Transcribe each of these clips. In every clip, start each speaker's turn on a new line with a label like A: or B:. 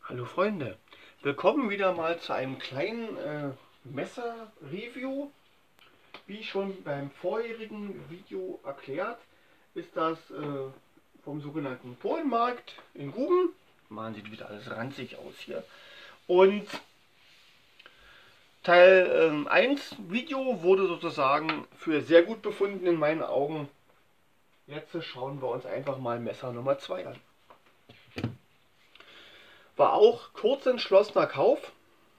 A: Hallo Freunde, willkommen wieder mal zu einem kleinen Messer-Review. Wie schon beim vorherigen Video erklärt, ist das vom sogenannten Polenmarkt in Guben. Man sieht wieder alles ranzig aus hier. Und Teil 1 Video wurde sozusagen für sehr gut befunden in meinen Augen. Jetzt schauen wir uns einfach mal Messer Nummer 2 an. War auch kurz entschlossener Kauf.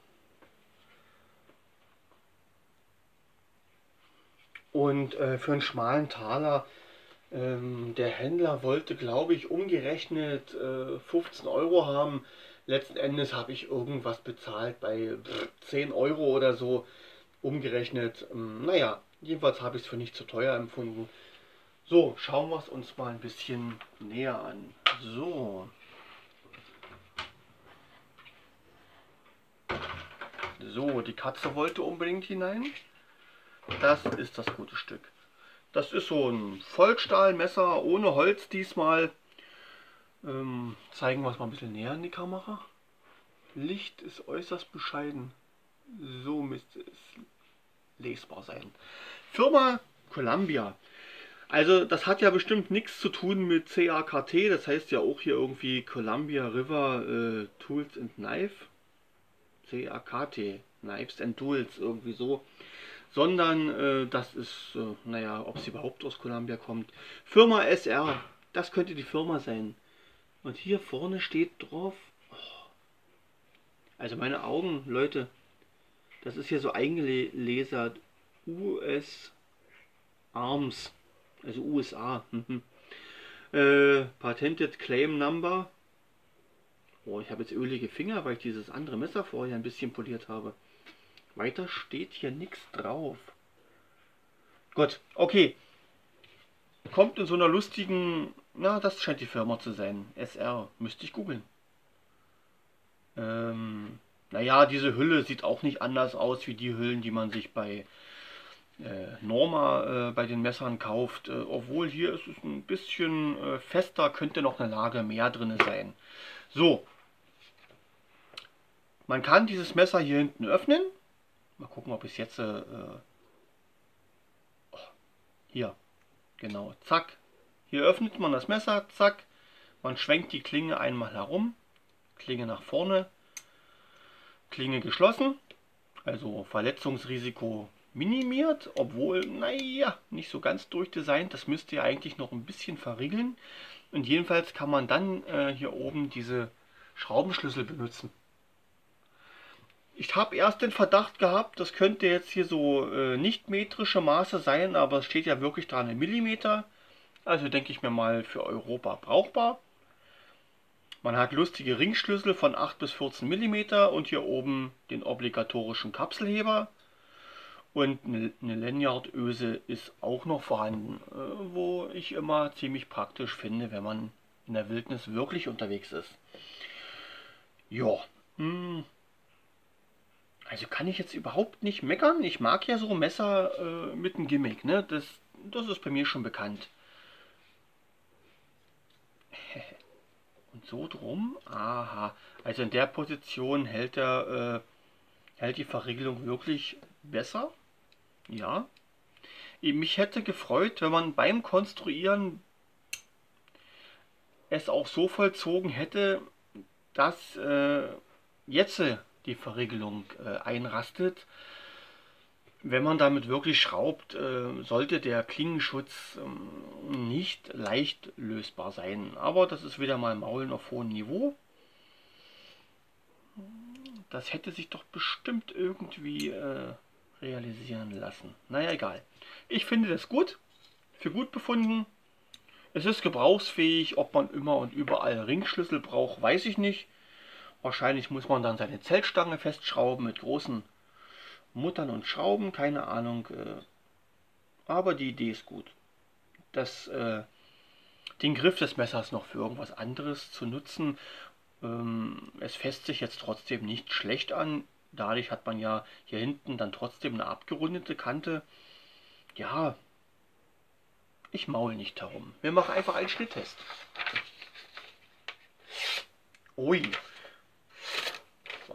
A: Und für einen schmalen Taler, der Händler wollte, glaube ich, umgerechnet 15 Euro haben. Letzten Endes habe ich irgendwas bezahlt bei 10 Euro oder so. Umgerechnet, naja, jedenfalls habe ich es für nicht zu teuer empfunden. So, schauen wir es uns mal ein bisschen näher an. So, die Katze wollte unbedingt hinein. Das ist das gute Stück. Das ist so ein Vollstahlmesser ohne Holz diesmal. Zeigen wir es mal ein bisschen näher in die Kamera. Licht ist äußerst bescheiden. So müsste es lesbar sein. Firma Columbia. Also das hat ja bestimmt nichts zu tun mit CAKT. Das heißt ja auch hier irgendwie Columbia River Tools and Knife. CAKT. Knives and Tools. Irgendwie so. Sondern das ist, naja, ob sie überhaupt aus Columbia kommt. Firma SR, das könnte die Firma sein. Und hier vorne steht drauf, oh, also meine Augen, Leute, das ist hier so eingelasert, US Arms, also USA. Patented Claim Number. Oh, ich habe jetzt ölige Finger, weil ich dieses andere Messer vorher ein bisschen poliert habe. Weiter steht hier nichts drauf. Gut, okay. Kommt in so einer lustigen, na, das scheint die Firma zu sein. SR, müsste ich googeln. Naja, diese Hülle sieht auch nicht anders aus wie die Hüllen, die man sich bei Norma bei den Messern kauft. Obwohl hier ist es ein bisschen fester, könnte noch eine Lage mehr drin sein. So, man kann dieses Messer hier hinten öffnen. Mal gucken, ob ich es jetzt... hier, genau, zack. Hier öffnet man das Messer, zack. Man schwenkt die Klinge einmal herum. Klinge nach vorne. Klinge geschlossen. Also Verletzungsrisiko minimiert, obwohl, naja, nicht so ganz durchdesignt. Das müsste ja eigentlich noch ein bisschen verriegeln. Und jedenfalls kann man dann hier oben diese Schraubenschlüssel benutzen. Ich habe erst den Verdacht gehabt, das könnte jetzt hier so nicht metrische Maße sein, aber es steht ja wirklich dran in Millimeter. Also denke ich mir mal für Europa brauchbar. Man hat lustige Ringschlüssel von 8 bis 14 mm und hier oben den obligatorischen Kapselheber. Und eine Lanyardöse ist auch noch vorhanden, wo ich immer ziemlich praktisch finde, wenn man in der Wildnis wirklich unterwegs ist. Ja, also kann ich jetzt überhaupt nicht meckern. Ich mag ja so Messer mit einem Gimmick, ne? Das ist bei mir schon bekannt. Und so drum? Aha. Also in der Position hält die Verriegelung wirklich besser. Ja. Mich hätte gefreut, wenn man beim Konstruieren es auch so vollzogen hätte, dass jetzt die Verriegelung einrastet. Wenn man damit wirklich schraubt, sollte der Klingenschutz nicht leicht lösbar sein. Aber das ist wieder mal Maulen auf hohem Niveau. Das hätte sich doch bestimmt irgendwie realisieren lassen. Naja, egal. Ich finde das gut. Für gut befunden. Es ist gebrauchsfähig. Ob man immer und überall Ringschlüssel braucht, weiß ich nicht. Wahrscheinlich muss man dann seine Zeltstange festschrauben mit großen Muttern und Schrauben. Keine Ahnung. Aber die Idee ist gut. Den Griff des Messers noch für irgendwas anderes zu nutzen. Es fässt sich jetzt trotzdem nicht schlecht an. Dadurch hat man ja hier hinten dann trotzdem eine abgerundete Kante. Ja, ich maul nicht herum. Wir machen einfach einen Schnitttest. Ui,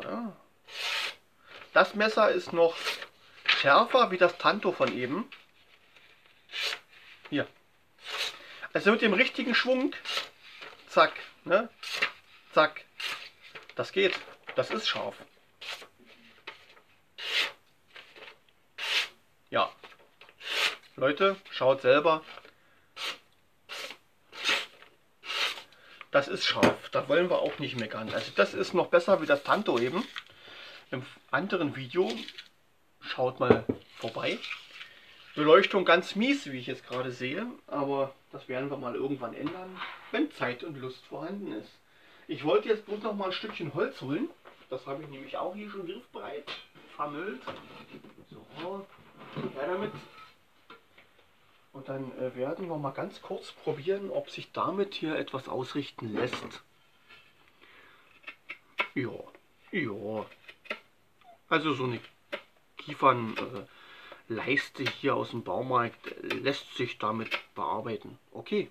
A: Ja. Das Messer ist noch schärfer wie das Tanto von eben. Hier. Also mit dem richtigen Schwung. Zack. Ne? Zack. Das geht. Das ist scharf. Ja. Leute, schaut selber. Das ist scharf. Da wollen wir auch nicht meckern. Also das ist noch besser wie das Tanto eben. Im anderen Video. Schaut mal vorbei. Beleuchtung ganz mies, wie ich jetzt gerade sehe. Aber das werden wir mal irgendwann ändern, wenn Zeit und Lust vorhanden ist. Ich wollte jetzt bloß noch mal ein Stückchen Holz holen. Das habe ich nämlich auch hier schon griffbereit. Vermüllt. So, her damit. Und dann werden wir mal ganz kurz probieren, ob sich damit hier etwas ausrichten lässt. Ja, ja. Also so eine Kiefernleiste hier aus dem Baumarkt lässt sich damit bearbeiten. Okay,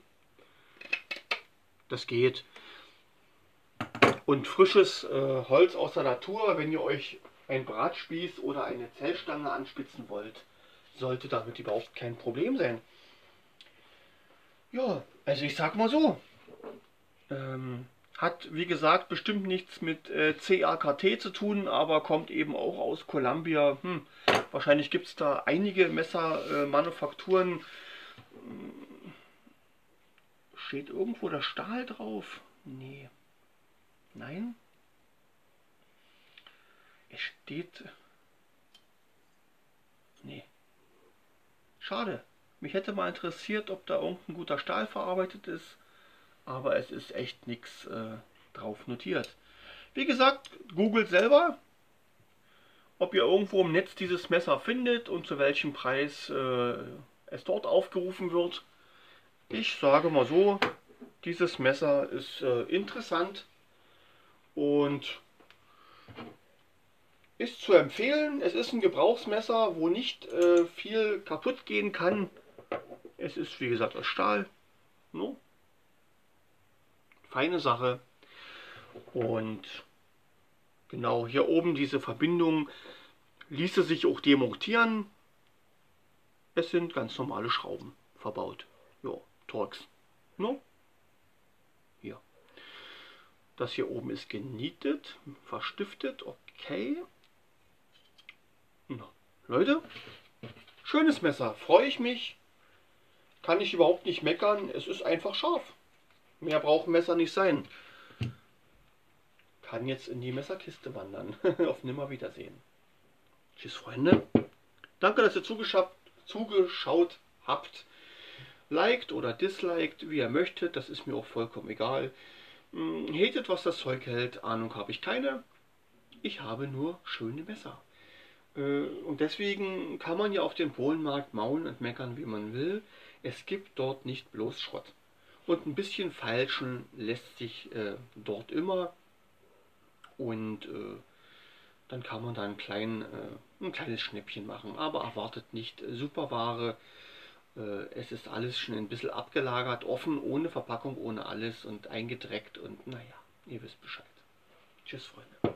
A: das geht. Und frisches Holz aus der Natur, wenn ihr euch ein Bratspieß oder eine Zellstange anspitzen wollt, sollte damit überhaupt kein Problem sein. Ja, also ich sag mal so, hat wie gesagt bestimmt nichts mit CAKT zu tun, aber kommt eben auch aus Columbia. Wahrscheinlich gibt es da einige Messermanufakturen. Steht irgendwo der Stahl drauf? Nee. Nein? Es steht... Nee. Schade. Mich hätte mal interessiert, ob da irgendein guter Stahl verarbeitet ist. Aber es ist echt nichts drauf notiert. Wie gesagt, googelt selber, ob ihr irgendwo im Netz dieses Messer findet und zu welchem Preis es dort aufgerufen wird. Ich sage mal so, dieses Messer ist interessant und ist zu empfehlen. Es ist ein Gebrauchsmesser, wo nicht viel kaputt gehen kann. Es ist wie gesagt aus Stahl. No? Feine Sache. Und genau hier oben diese Verbindung ließe sich auch demontieren. Es sind ganz normale Schrauben verbaut. Ja, Torx. No? Hier. Das hier oben ist genietet, verstiftet. Okay. Na, Leute, schönes Messer. Freue ich mich. Kann ich überhaupt nicht meckern. Es ist einfach scharf. Mehr braucht ein Messer nicht sein. Kann jetzt in die Messerkiste wandern. Auf Nimmerwiedersehen. Tschüss, Freunde. Danke, dass ihr zugeschaut habt. Liked oder disliked, wie ihr möchtet. Das ist mir auch vollkommen egal. Hatet, was das Zeug hält. Ahnung habe ich keine. Ich habe nur schöne Messer. Und deswegen kann man ja auf dem Polenmarkt maulen und meckern, wie man will. Es gibt dort nicht bloß Schrott. Und ein bisschen falschen lässt sich dort immer. Und dann kann man da ein kleines Schnäppchen machen. Aber erwartet nicht Superware. Es ist alles schon ein bisschen abgelagert, offen, ohne Verpackung, ohne alles und eingedreckt. Und naja, ihr wisst Bescheid. Tschüss, Freunde.